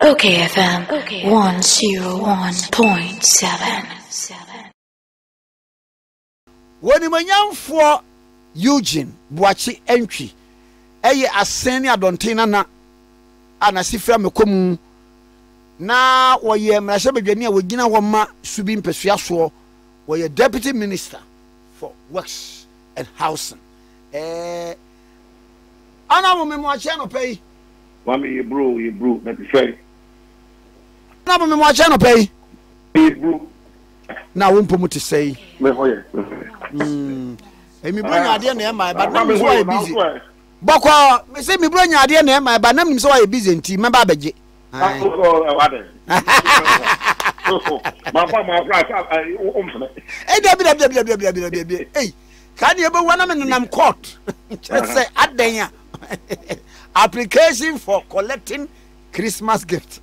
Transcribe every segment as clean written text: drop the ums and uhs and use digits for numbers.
okayfm 101.7. Woni manyamfo Eugene Antwi eye aseni adonten na anasifra mekomu na woye mrashe bedwani a wogina ho ma subi mpesua so woye deputy minister for works and housing ana mo me mo ache no pay wame ye bro na be say ana mo me mo ache no pay bro na wo mpo muti say me hoye emi bro nyaade na e mai ba na me so ay busy boko me say me bro nyaade na e mai ba na me so ay busy nti me ba beje my hey, can you be one of them court? Just say adenya application for collecting Christmas gift.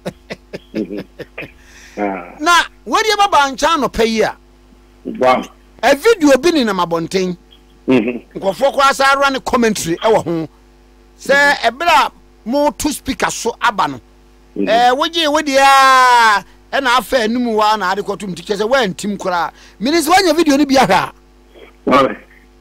Now, what you about channel pay ya? Wow, a video been in a mabontain. Go for I run a commentary. Oh, say a bra more two speakers so abano. What ya and I fair no one article to teachers when Tim Kora. Minister, when your video be a well,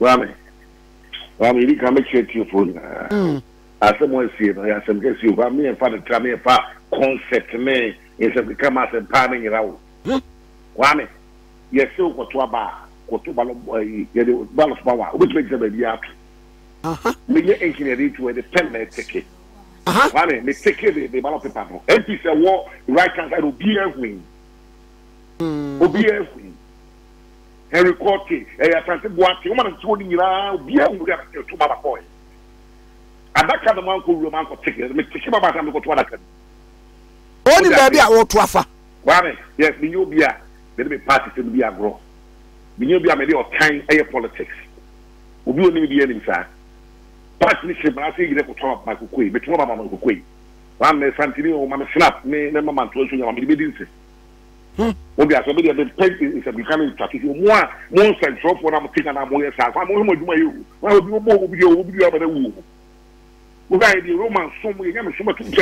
you can make sure your phone. As someone said, I have some guess you got me and father tell me about concept me is to become as a panning it out. Wame, yes, so what to a bar, what to balance power, which makes them a yap. Me engineer to the pen ticket. Wame, me take it, the ballot paper. MP say war, right hand side will be a wing. Will be a wing. Henry Corti, I can't watch you want to told you around, be able to get to my boy. And that kind of uncle roman for ticket, me take him about time to go to other. Only baby I want to offer. Wame, yes, me you be a, there be party to be a grow. Me you be a media of time air politics. Will be only be any inside. Partnership, I say you never talk about Oquaye, but what about Oquaye? One may Santino, Mamma Snap, me, never man to you, I'm the Obi somebody has been paid is becoming traffic. More central for I'm taking a more side. I'm more do you. Why would you more be over the woo? Why the Roman somewhere, I'm so much to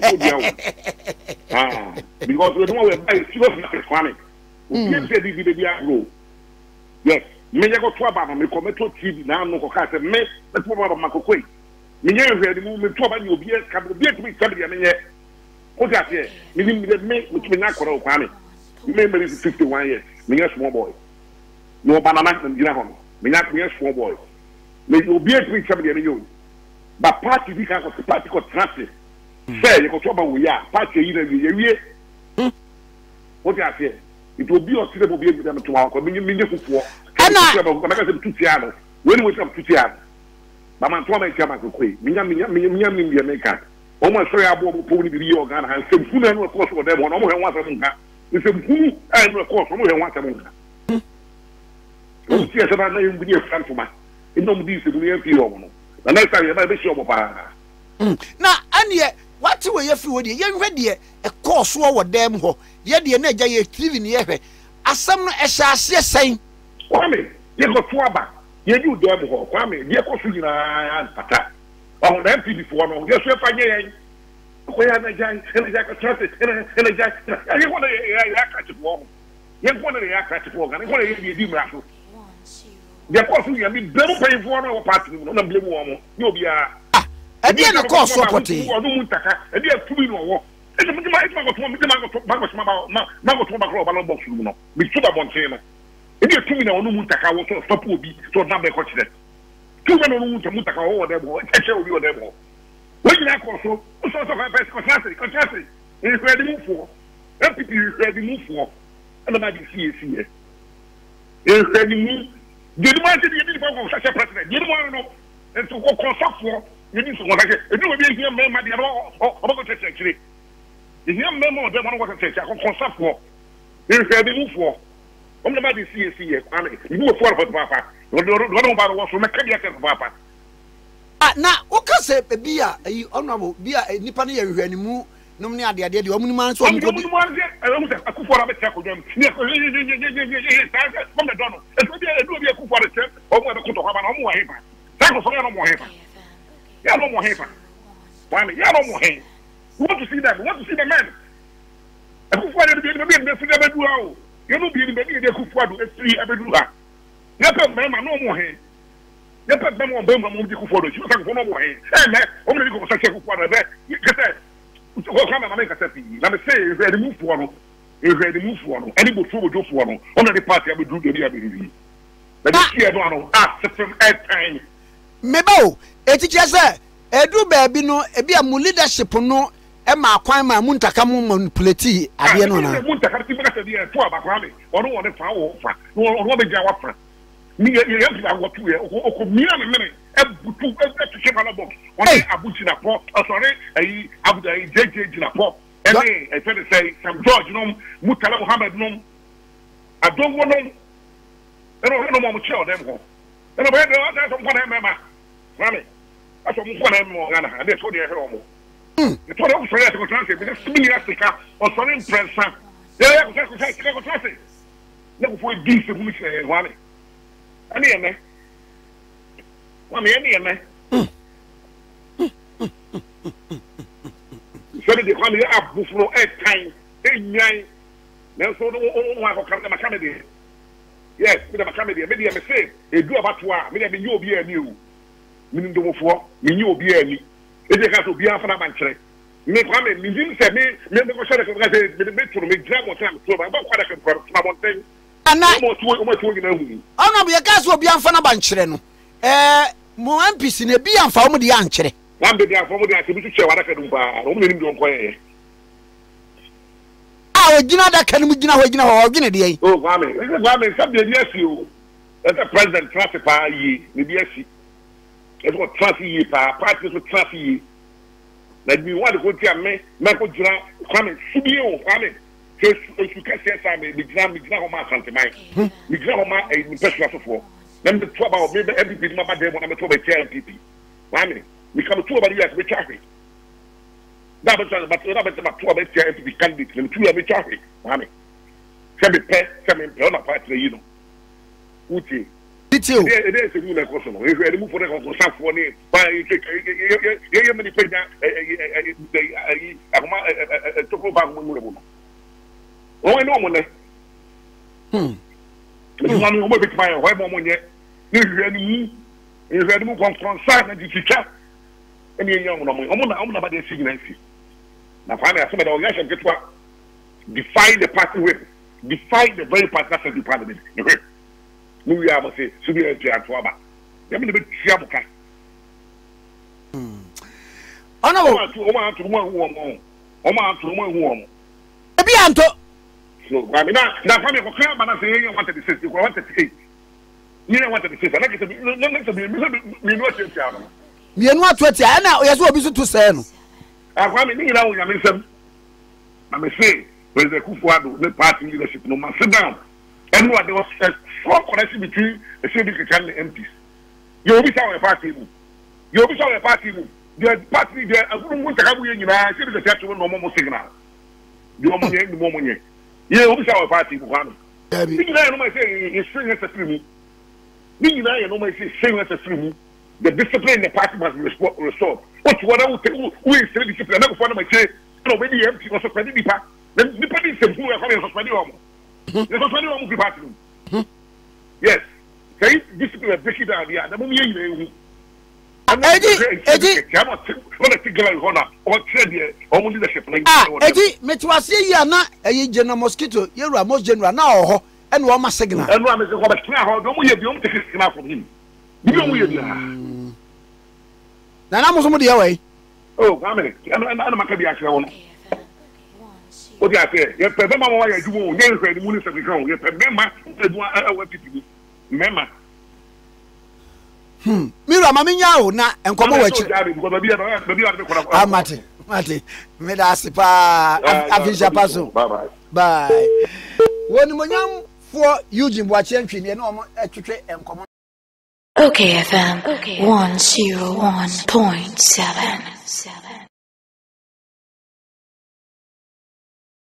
because we don't have a serious funny. Yes, they did the grow. Yes, me go to about me come to TV now, no cast me, let's move out of Oquaye. Me never heard the movement to about you be a couple of years to be somebody. I mean, what I say, me which me not for Oquaye. Remember, this is 51 years. Me a small boy. No banana and dinner home. Me not me a small boy. Me will be a tweet somebody in you. But party because of the party got trusted. Say, you go talk about we are. Party either we what I say? It will be a suitable be with them tomorrow. When you mean you for. And I said, two pianos. When we come to piano. But my twelve is coming to Oquaye. Me American. Almost sorry about pony be organ and some food and of course for them one almost once a with some who and of course from once a month. Yes, about name be a friend for my in no decent we have you. The next time you might be sure about now, and yet, what way you feel the young ready a course over them ho, yet the energy you live in here. As some as I saying, Kwame, you got Twaba, you do them ho, Kwame, you go to and Pata. On empty before no, just if I get where I trust it, and I just want to catch it warm. You want to catch it warm, and I want to give you raffle. The course you mean, don't pay for our party, no blame warm. You'll be a. And then of course, property. Or no muntaka, and you have 2 million war. And the Mago to Mago box, you know, with Sugar Bonchema. And you have 2 million no muntaka, also stop will be so not be considered. 2 million muntaka over them, and shall be on them. When you have also, sort of a best contrasting, is ready to move for. MPP is ready to move for. And the magic is here. Is ready to move. You demand to be such a president. You don't want to know. And to go consult for, you need to go like it. You will be here, man, my dear, or church actually. The young men of them want to church, I can consult for. Is ready to move for. On the magic is here. You move for Papa. You don't know about what's from a cardiac Papa. Now, what can say, be a honorable, be a Nippani anymore. No, the idea the woman so I'm going to a coup for a tackle them. From the Donald. It will be a coup for the church or what a coup to have an more haven. That was no more haven. You no more haven. Why, you no more haven. We want to see that. We want to see the man. Why did you be in the cinema? You know, be in the Kufuado, free Abeduha. Yep, Mamma, no more. Yep, Mamma, Bama, Kufuado, you can't go no more. And only go such a Kufuado. You can come and make a set. Let me say, if they move one, if they move one, any will do for one, only the party I would do the other. But this year, don't ask from at time. Mebo, it is just a do baby no, a be a leadership no. Emma Oquaye ma muntaka mu manipulate ade no na muntaka ti baka se to abakwame ono won fa wo fa ono be ja wafa mi ye fi awotu ye okomia me me ebutu ebutu che bala box ono abuji na po sorry ayi abuda ayi jeje na po ene e fe say Sam George no Mutala Muhammad no adongo no eno mo che o dem ho eno be de so ko na mema kwame aso mo ko na mo ngana ade so de he ro mo the total of Australia to translate because similar Africa or some impressive. Yeah, go translate. Never for this to me say one. Ani eme. One any eme. So they come here up before time. Nyan. Now so no one go come to comedy. Yes, with the comedy. Maybe I say, they do about what? Maybe you be a new. Meaning do for me you be a new. It has to be a financial. Me kwame me vim se me go share ko gaze me to me gra mo tan to ba kwa da ko na mo ten ana mo to gina hu ona be ka so obi amfa na ba nkyere no mo ampisi na bi amfa mo de ya nkyere wan be de amfa mo de ase bi tuche wada ka dum ba o mo nim do nko ye o gina da ka nim gina ho gina de yi o kwame sabe de asi o the president trust pa yi me bi asi e ko trust yi pa party so trust yi na bi wa de ko tia me ko jira kwame sibi o kwame ke su ka se sa me gina ho ma santemai me gina ho ma e person asofo na me to ba o me MPP ma ba de mo na me to ba tia MPP kwame me come to ba ya me chafe da ba to ba to ba tia MPP candidate me to ya me chafe kwame se me pe na party you know uti Detail. It is a new question. If you move for the concept for me, by you many pay that to go back. Oh, I know money. One who will be my wife on yet. If you had moved from concern and teacher, and you're young, I'm not the signal. Now, finally, some of the organization get what define the party with, define the very party that's the parliament. We have to say, so we are to Antoa. You have to be Chiamuka. Oma to one. Ebi anto. So, I mean, now, family for clear, but I say you wanted to say, you wanted to say. You wanted to say, like to be, we know it's Chiamu. You know what, and now, yes, what is to say? I mean, you know, I mean, I may say, there's a Kufuado, the party leadership, no man, sit down. And what there was a strong connection between the civic and the MPs. You will be our party. You will be our party. The party, I wouldn't want to have you in I see the church with no more signal. You are the moment. You will be our party. You know, I say, it's string as a free. You know, I say, string as a free. The discipline in the party must be restored. What I will tell you, who is the discipline? I never found my chair. No, when the empty was a petty deeper, then the party is who are coming as a petty. There's a funny one with party. Yes. Say discipline and break it down. Yeah, the moment you Eddie, cannot take honor or trade or leadership. Eddie, Metwasi Yana, a general mosquito, you're a most general now, and one must signal. And one is a woman, don't we have the take his enough from him? You know, we are now. I'm somebody away. Oh, family, and I'm a cabinet. What I say, you remember why I do the minister of the ground. You remember the people. Remember. Mira, Mamma, na and come over. Mate, Medasipa, Afisha Paso. Bye bye. When Monyam for Eugene Antwi, and no and common. OKFM 101.7.